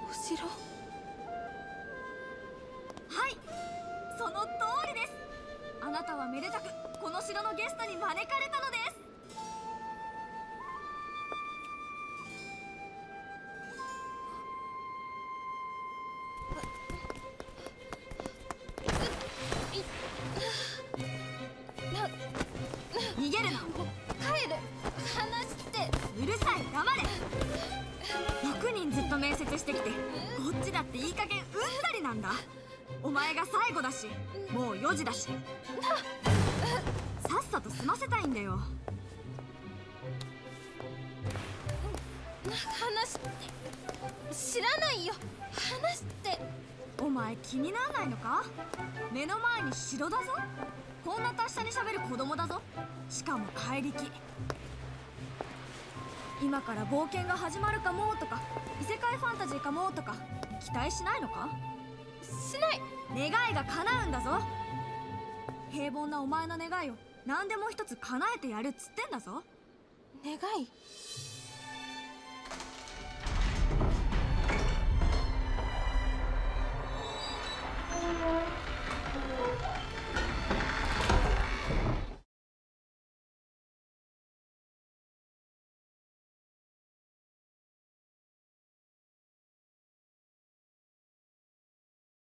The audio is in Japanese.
お城。 はい、その通りです。あなたはめでたくこの城のゲストに招かれたのです。逃げるな。 帰る。話して。 うるさい、黙れ。6人ずっと面接してきて、こっちだっていい加減うんざりなんだ。お前が最後だし、もう4時だし、さっさと済ませたいんだよ。 話して。知らないよ。話して。 お前気にならないのか？目の前に城だぞ。こんな達者に喋る子供だぞ。しかも怪力。今から冒険が始まるかもとか、異世界ファンタジーかもとか期待しないのか？ しない。 願いが叶うんだぞ。平凡なお前の願いを何でも一つ叶えてやるっつってんだぞ。 願い。